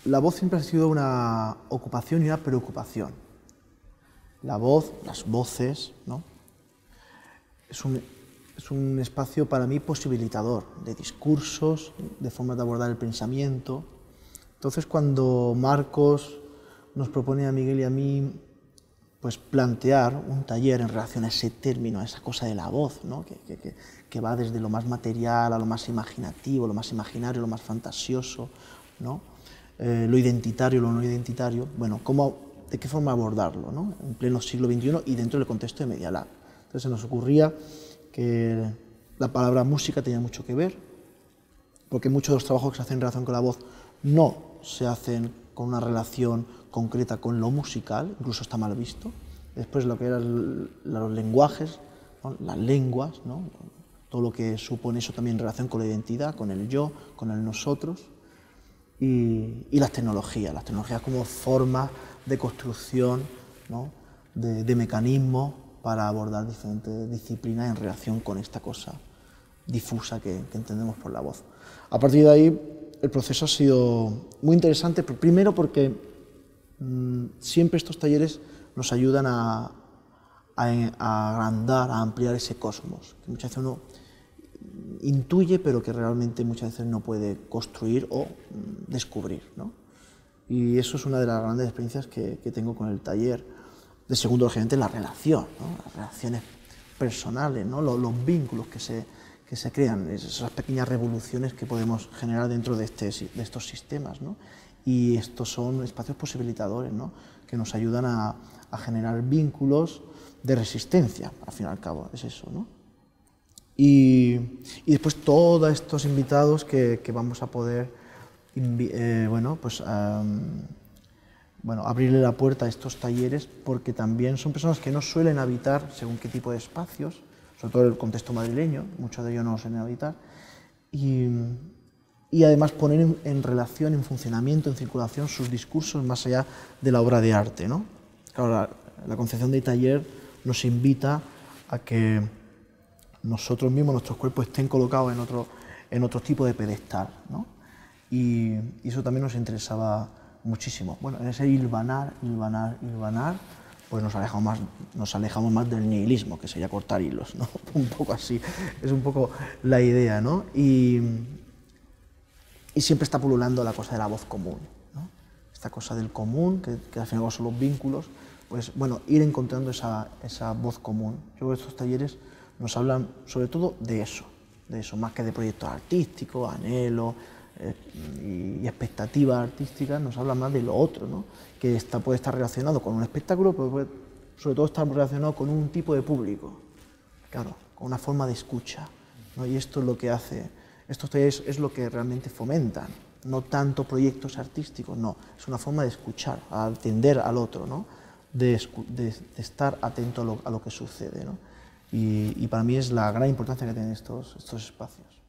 la voz siempre ha sido una ocupación y una preocupación. La voz, las voces, ¿no? Es un espacio para mí posibilitador de discursos, de formas de abordar el pensamiento. Entonces, cuando Marcos nos propone a Miguel y a mí pues plantear un taller en relación a ese término, a esa cosa de la voz, ¿no? que va desde lo más material a lo más imaginativo, lo más imaginario, lo más fantasioso, ¿no? Lo identitario, lo no identitario, bueno, ¿de qué forma abordarlo, ¿no? En pleno siglo XXI y dentro del contexto de Media Lab? Entonces se nos ocurría que la palabra música tenía mucho que ver, porque muchos de los trabajos que se hacen en relación con la voz no se hacen con una relación concreta con lo musical, incluso está mal visto. Después lo que eran los lenguajes, ¿no? Las lenguas, ¿no? Todo lo que supone eso también en relación con la identidad, con el yo, con el nosotros, y las tecnologías como forma de construcción, ¿no? de mecanismos para abordar diferentes disciplinas en relación con esta cosa difusa que entendemos por la voz. A partir de ahí, el proceso ha sido muy interesante, primero porque siempre estos talleres nos ayudan a agrandar, a ampliar ese cosmos, que muchas veces uno intuye, pero que realmente muchas veces no puede construir o descubrir, ¿no? Y eso es una de las grandes experiencias que tengo con el taller. De segundo, lógicamente, la relación, ¿no? Las relaciones personales, ¿no? Los vínculos que se crean, esas pequeñas revoluciones que podemos generar dentro de estos sistemas, ¿no? Y estos son espacios posibilitadores, ¿no? Que nos ayudan a generar vínculos de resistencia, al fin y al cabo, es eso, ¿no? Y después todos estos invitados que vamos a poder abrirle la puerta a estos talleres, porque también son personas que no suelen habitar según qué tipo de espacios, sobre todo en el contexto madrileño, muchos de ellos no lo suelen habitar, y además poner en relación, en funcionamiento, en circulación sus discursos más allá de la obra de arte, ¿no? Claro, la concepción de taller nos invita a que nosotros mismos, nuestros cuerpos estén colocados en otro tipo de pedestal, ¿no? Y eso también nos interesaba muchísimo. Bueno, en ese hilvanar, pues nos alejamos más del nihilismo, que sería cortar hilos, ¿no? Un poco así, es un poco la idea, ¿no? Y siempre está pululando la cosa de la voz común, ¿no? Esta cosa del común, que al final son los vínculos, pues bueno, ir encontrando esa voz común. Yo creo que estos talleres nos hablan sobre todo de eso, más que de proyectos artísticos, anhelos y expectativas artísticas, nos hablan más de lo otro, ¿no? Que puede estar relacionado con un espectáculo, pero puede sobre todo estar relacionado con un tipo de público, claro, con una forma de escucha, ¿no? Y esto es lo que hace, estos talleres es lo que realmente fomentan, no tanto proyectos artísticos, no, es una forma de escuchar, a atender al otro, ¿no? De estar atento a lo que sucede, ¿no? Y para mí es la gran importancia que tienen estos espacios.